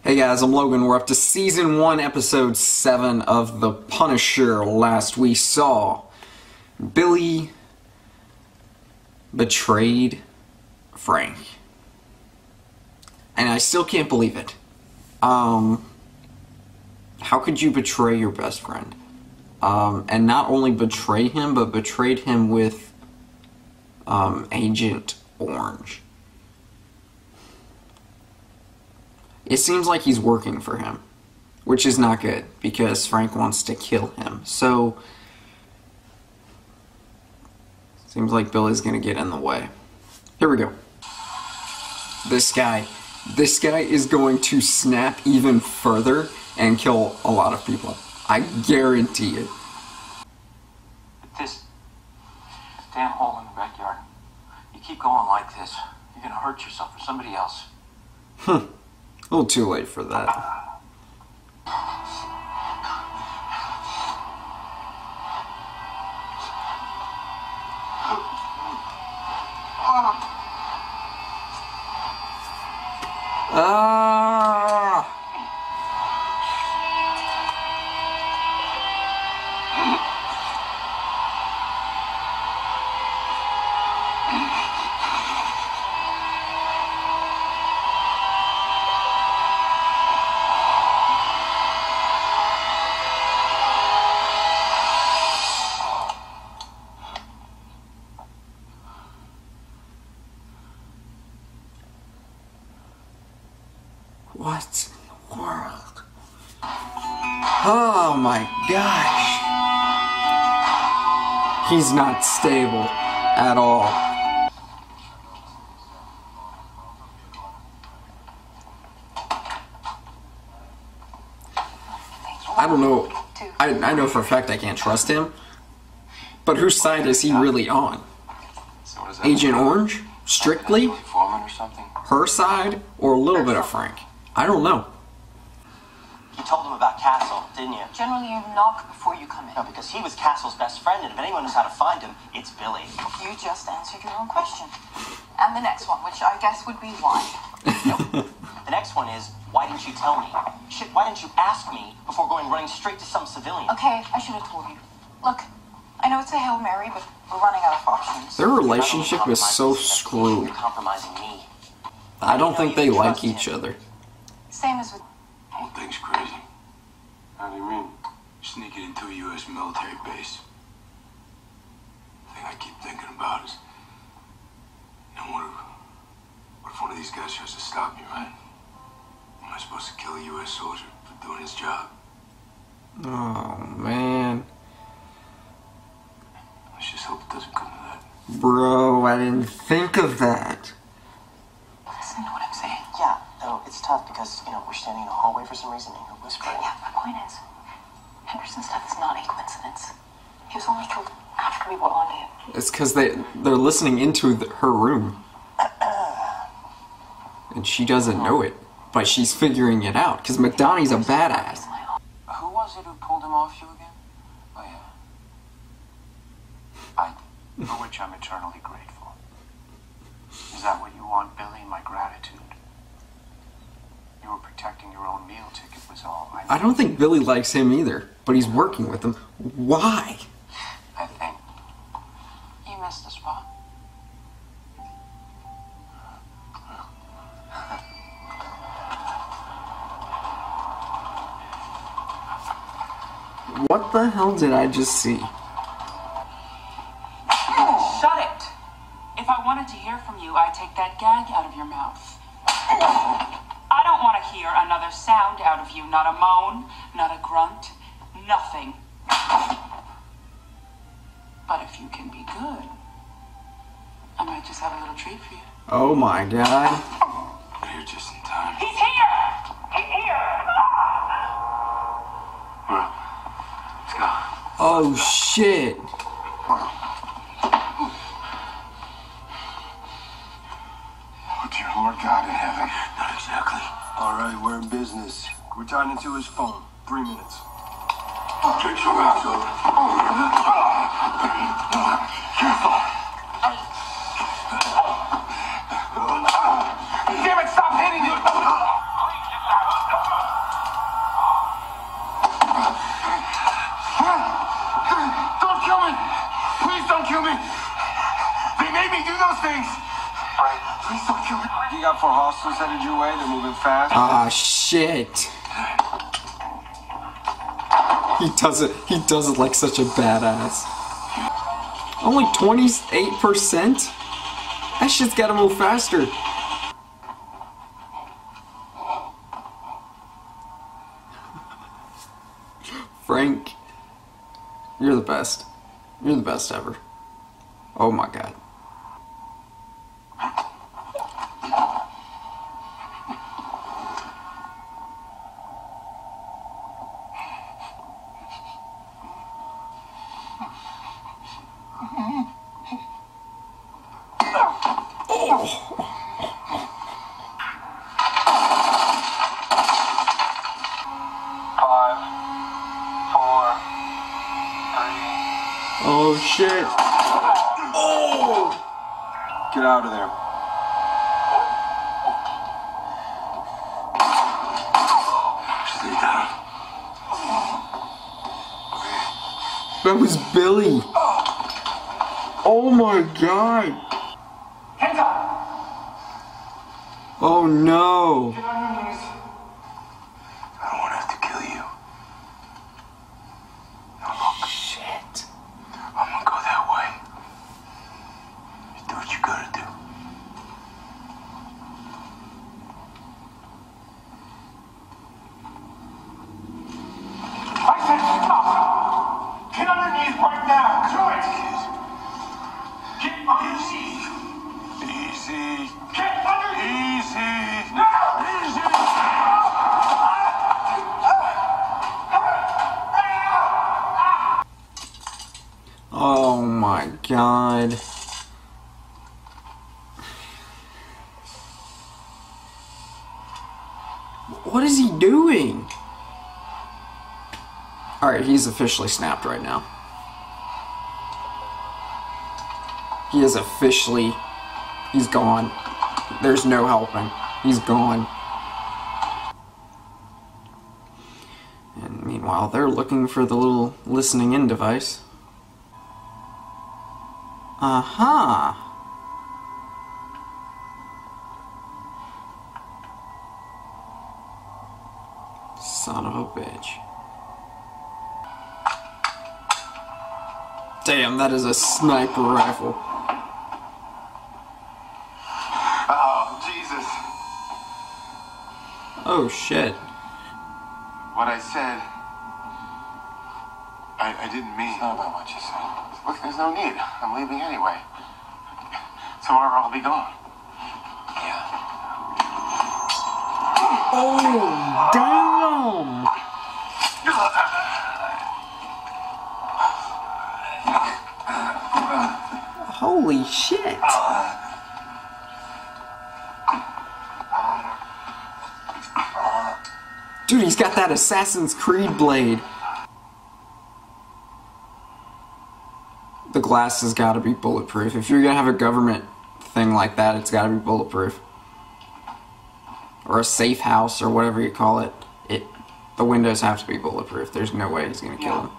Hey guys, I'm Logan. We're up to Season 1, Episode 7 of The Punisher. Last we saw Billy betrayed Frank. And I still can't believe it. How could you betray your best friend? And not only betray him, but betrayed him with Agent Orange. It seems like he's working for him, which is not good, because Frank wants to kill him. So, seems like Billy's gonna get in the way. Here we go. This guy is going to snap even further and kill a lot of people. I guarantee it. This damn hole in the backyard. You keep going like this, you're gonna hurt yourself or somebody else. A little too late for that. What in the world? Oh my gosh. He's not stable at all. I don't know. I know for a fact I can't trust him. But whose side is he really on? Agent Orange? Strictly? Her side? Or a little bit of Frank? I don't know. You told him about Castle, didn't you? Generally, you knock before you come in. No, because he was Castle's best friend, and if anyone knows how to find him, it's Billy. You just answered your own question. And the next one, which I guess would be why. Nope. The next one is, why didn't you tell me? Shit, why didn't you ask me before going running straight to some civilian? Okay, I should have told you. Look, I know it's a Hail Mary, but we're running out of options. Their relationship is so screwed. You're compromising me. I don't think they like each other. Same as with... The whole thing's crazy. How do you mean? Sneaking into a U.S. military base. The thing I keep thinking about is, you know, what if one of these guys tries to stop me, right? Am I supposed to kill a U.S. soldier for doing his job? Oh, man. Let's just hope it doesn't come to that. Bro, I didn't think of that. Listen to what I'm saying. Yeah, no, it's tough because, you know, we're standing in a hallway for some reason and you're whispering. Yeah, my point is, Henderson's death is not a coincidence. He was only killed after we were on him. It's because they're listening into her room. And she doesn't know it. But she's figuring it out. Because McDonnie's a badass. Who was it who pulled him off you again? Oh, yeah. For which I'm eternally grateful. Is that what you want, Billy? My gratitude? You were protecting your own meal ticket was all. I don't think Billy likes him either. But he's working with him. Why? I think you missed the spot. What the hell did I just see? Shut it! If I wanted to hear from you, I'd take that gag out of your mouth. I don't want to hear another sound out of you. Not a moan, not a grunt, nothing. But if you can be good, I might just have a little treat for you. Oh my god. But you're just in time. He's here! He's here! Well, let's go. Oh shit. Oh, dear Lord God in heaven. Not exactly. All right, we're in business. We're tying into his phone. 3 minutes. Get your ass up. Careful. Damn it, stop hitting it! face! Frank, please don't kill me. You got 4 hostiles headed your way. They're moving fast. Ah, shit. He does it like such a badass. Only 28%? That shit's gotta move faster. Frank, you're the best. You're the best ever. Oh my god. Oh shit. Oh! Get out of there. That was Billy. Oh my god. Hands up! Oh no. Get on your knees. I don't want to have to kill you. Shit. I'm gonna go that way. You do what you gotta do. I said stop! Get on your knees right now! Do it! Get on your knees! Easy. Get on your knees! Easy. Now! Easy. Oh my god. What is he doing? Alright, he's officially snapped right now. He is officially... He's gone. There's no helping. He's gone. And meanwhile, they're looking for the little listening in device. Uh-huh. Son of a bitch. Damn, that is a sniper rifle. Oh, Jesus. Oh, shit. What I said, I didn't mean. It's not about what you said. Look, there's no need. I'm leaving anyway. Tomorrow I'll be gone. Yeah. Oh, damn! Holy shit! Dude, he's got that Assassin's Creed blade. The glass has got to be bulletproof. If you're gonna have a government thing like that, it's got to be bulletproof. Or a safe house, or whatever you call it. The windows have to be bulletproof. There's no way he's gonna kill him.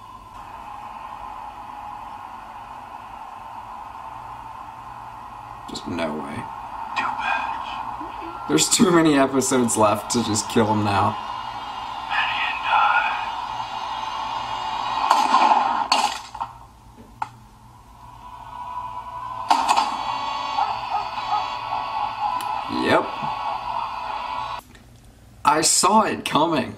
Just no way. Too bad. There's too many episodes left to just kill him now. Yep. I saw it coming.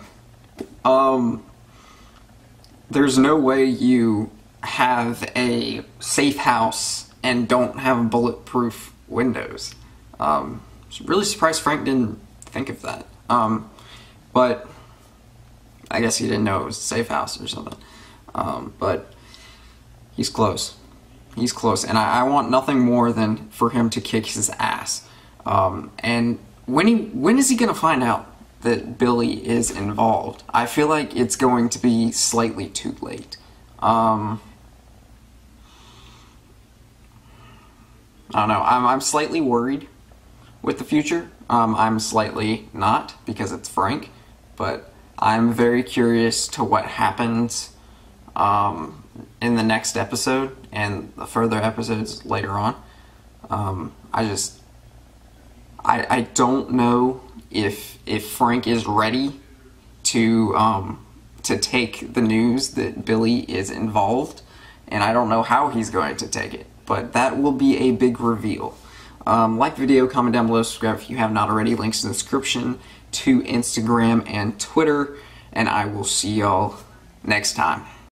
There's no way you have a safe house and don't have bulletproof windows. I'm really surprised Frank didn't think of that. But I guess he didn't know it was a safe house or something. But he's close. He's close, and I want nothing more than for him to kick his ass. And when is he gonna find out that Billy is involved? I feel like it's going to be slightly too late. I don't know. I'm slightly worried with the future. I'm slightly not, because it's Frank, but I'm very curious to what happens in the next episode and the further episodes later on. I don't know if Frank is ready to take the news that Billy is involved, and I don't know how he's going to take it, but that will be a big reveal. Like the video, comment down below, subscribe if you have not already. Links in the description to Instagram and Twitter, and I will see y'all next time.